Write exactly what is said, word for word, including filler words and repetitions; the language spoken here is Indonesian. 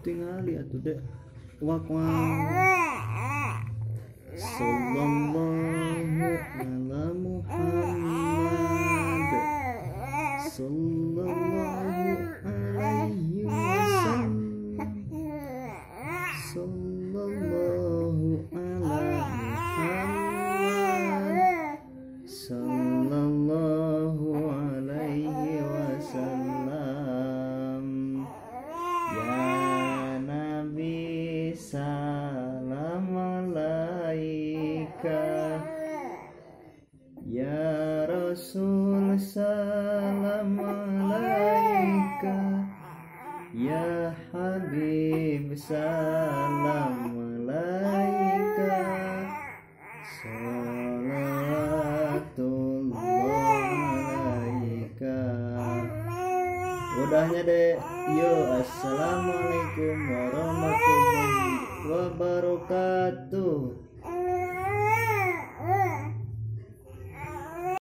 tingali atuh dek. Wak wak. Sallallahu ala Muhammad. Sallallahu alaihi wasallam. Sallallahu ala Muhammad. Sallallahu alaihi wasallam. Ya Nabi salam alaika. Ya Rasul salam alaika. Ya Habib salam alaika. Salatullah alaika. Udahnya deh. Yo, assalamualaikum warahmatullahi wabarakatuh.